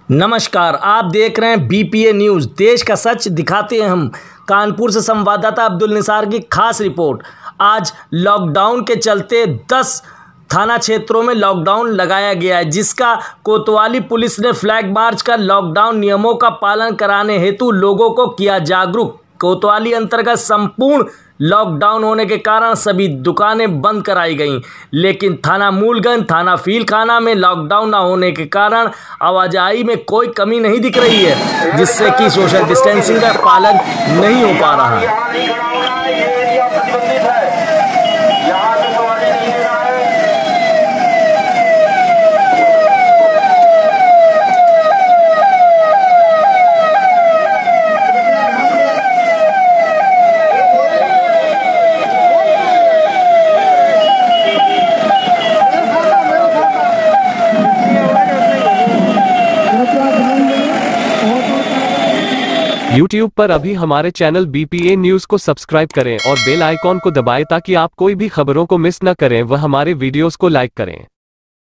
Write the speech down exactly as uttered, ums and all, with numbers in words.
नमस्कार, आप देख रहे हैं बीपीए न्यूज़। देश का सच दिखाते हैं हम। कानपुर से संवाददाता अब्दुल निसार की खास रिपोर्ट। आज लॉकडाउन के चलते दस थाना क्षेत्रों में लॉकडाउन लगाया गया है, जिसका कोतवाली पुलिस ने फ्लैग मार्च कर लॉकडाउन नियमों का पालन कराने हेतु लोगों को किया जागरूक। कोतवाली अंतर्गत संपूर्ण लॉकडाउन होने के कारण सभी दुकानें बंद कराई गईं, लेकिन थाना मूलगंज, थाना फीलखाना में लॉकडाउन न होने के कारण आवाजाही में कोई कमी नहीं दिख रही है, जिससे कि सोशल डिस्टेंसिंग का पालन नहीं हो पा रहा है। यूट्यूब पर अभी हमारे चैनल बीपीए न्यूज़ को सब्सक्राइब करें और बेल आइकॉन को दबाएं ताकि आप कोई भी खबरों को मिस न करें व हमारे वीडियोस को लाइक करें।